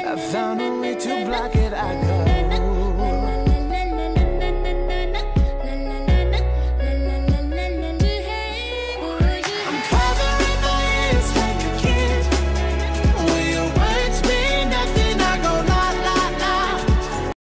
I found a way to block it. I cut